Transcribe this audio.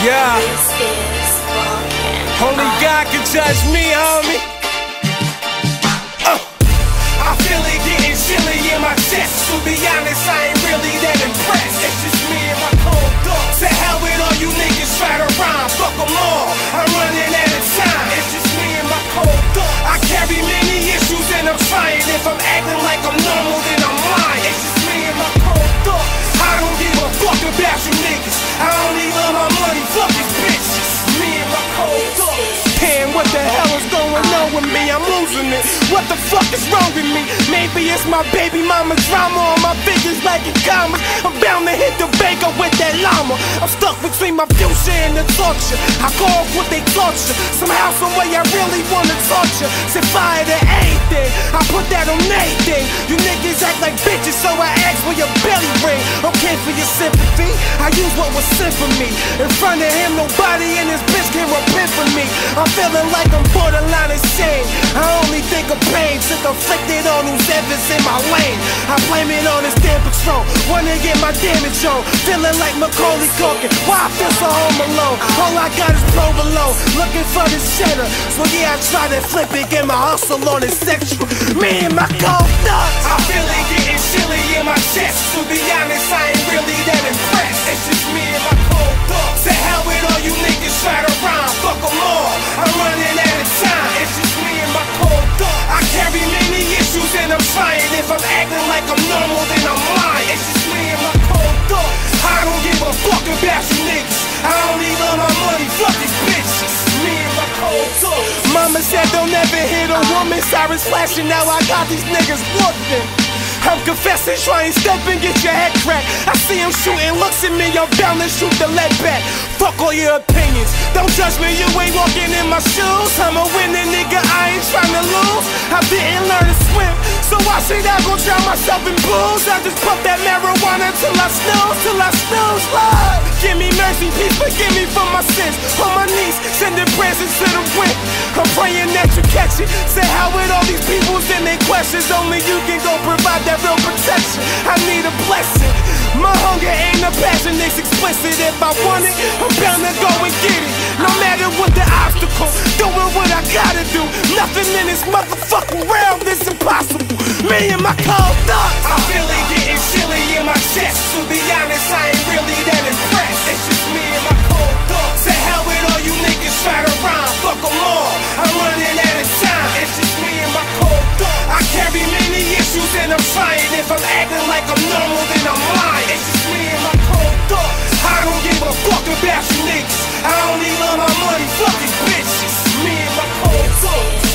Yeah. Only God can judge me, homie. I feel it getting chilly in my chest. To be honest, I ain't really that impressed. It's just me and my cold thoughts. To hell with all you niggas try to rhyme. Fuck them all, I'm running out of time. It's just me and my cold thoughts. I carry many issues and I'm trying. If I'm acting like I'm normal, then I'm lying. It's just me and my cold thoughts. I don't give a fuck about you niggas. I only love my money, fuck these bitches. Me and my cold thoughts. Damn, what the hell is going on with me? I'm losing it. What the fuck is wrong with me? Maybe it's my baby mama's drama on my fingers like in commas. I'm bound to hit the baker with that llama. I'm stuck between my future and the torture. I go off what they torture. Somehow, some way I really wanna torture. Set fire to anything. I put that on anything. You niggas act like bitches, so I ask for your belly ring. Okay for your sympathy. I use what was sent for me. In front of him, nobody in this bitch can repent for me. I'm feeling like I'm borderline insane. I only think of pain since inflicted on whoever's in my lane. I blame it on this damn patrol. Wanna get my damage on. Feeling like Macaulay Culkin. Why I feel so home alone? All I got is provolone. Looking for the cheddar. So yeah, I try to flip it. Get my hustle on it sexual. Me and my cold thoughts. I feel it getting chilly in my chest. To be honest, I ain't really that impressed. It's just me and my cold thoughts. To hell with all you niggas try to rhyme. Fuck them all, I'm running out of time. It's just me and my cold thoughts. I carry many issues and I'm trying. If I'm acting like I'm normal, then I'm lying. It's just me and my cold thoughts. I don't give a fuck about you niggas. I only love my money, fuck these bitches. Me and my cold thoughts. Mama said don't ever hit a woman. Sirens flashing, now I got these niggas looking. I'm confessing, try and step and get your head cracked. I see him shooting, looks at me, I'm bound to shoot the lead back. Fuck all your opinions, don't judge me, you ain't walking in my shoes. I'm a winning nigga, I ain't trying to lose. I didn't learn to swim, so I should not go drown myself in booze. I just pump that marijuana till I snooze, Lord. Give me mercy, please forgive me for my sins. On my knees, sending prayers into the wind. I'm praying that you catch it. Say how with all these peoples and their questions. Only you can go provide that real protection. I need a blessing. My hunger ain't a passion, it's explicit. If I want it, I'm bound to go and get it. No matter what the obstacle, doing what I gotta do. Nothing in this motherfucking realm is impossible. Me and my cold thoughts. I feel it getting chilly in my chest. To be honest, I ain't really that impressed. It's just me and my cold thoughts. To hell with all you niggas try to rhyme. Fuck them all, I'm running out of time. It's just me and my cold thoughts. I carry many issues and I'm trying. If I'm acting like I'm normal, then I'm lying. It's just me and my cold thoughts. I don't give a fuck about you niggas. I only love my money, fuck these bitches. Me and my cold thoughts.